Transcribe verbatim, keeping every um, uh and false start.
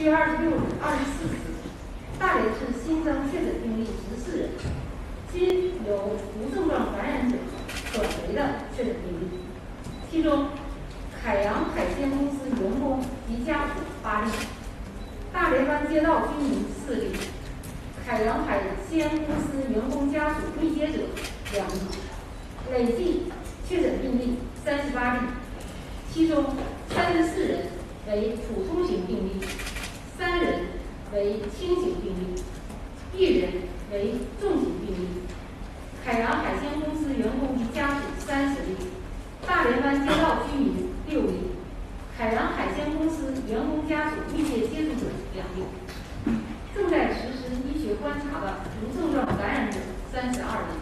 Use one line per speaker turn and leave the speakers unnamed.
七月二十六日二十四时，大连市新增确诊病例十四人，均由无症状感染者转为的确诊病例，其中海洋海鲜公司员工及家属八例，大连湾街道居民四例，海洋海鲜公司员工家属密接者两例，累计确诊病例三十八例，其中三十四人为普通型病例，三人为轻型病例，一人为重型病例。海洋海鲜公司员工及家属三十例，大连湾街道居民六例，海洋海鲜公司员工家属密切接触者两例，正在实施医学观察的无症状感染者三十二例。